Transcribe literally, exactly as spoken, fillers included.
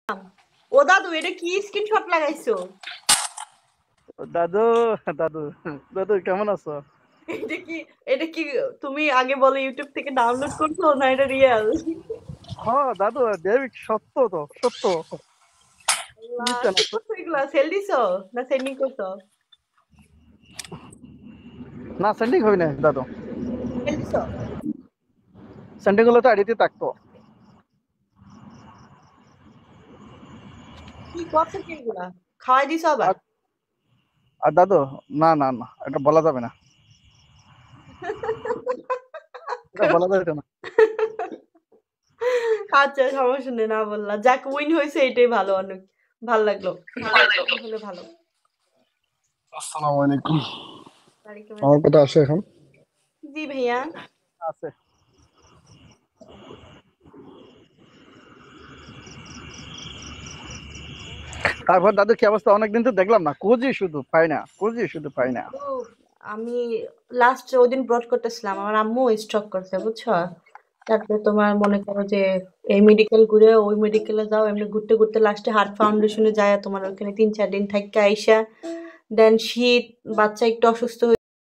ও দাদু এটা কি স্ক্রিনশট লাগাইছো? দাদু দাদু দাদু কেমন আছো? এটা কি এটা কি তুমি আগে বলো ইউটিউব থেকে ডাউনলোড করছো না এটা রিয়েল? হ্যাঁ দাদু দেবিক সত্য তো সত্য। আল্লাহ, মিথ্যা না কি করছো এগুলা? সেল দিছো না সেন্ডিং করছো? না সেন্ডিং হই না দাদু। সেল দিছো? সেন্ডিং হলে তো আইডিতে থাকতো। কি করছো কি এগুলা? খাওয়াই দিছো আবার? আর আর দাদু না না না এটা বলা যাবে না, এটা বলা যাবে না। আচ্ছা সমস্যা নেই, না বললা। যাক উইন হয়েছে এটাই ভালো, অনেক ভালো লাগলো হলে ভালো। আসসালামু আলাইকুম। ওয়ালাইকুম আমার আসসালাম। কথা আসে এখন? জি ভাইয়া। আছে তারপর দাদু কি অবস্থা? অনেকদিন তো দেখলাম না, কোজি শুধু পাই না, কোজি শুধু পাই না। তো আমি লাস্ট ওদিন ব্রড করতেছিলাম, আমার আম্মু স্ট্রোক করছে বুঝছো। তারপরে তোমার মনে করো যে এই মেডিকেল ঘুরে ওই মেডিকেলে যাও, এমনি ঘুরতে ঘুরতে লাস্টে হার্ট ফাউন্ডেশনে যায় তোমার ওখানে তিন চার দিন থাইকা আইসা দেন শীত, বাচ্চা একটু অসুস্থ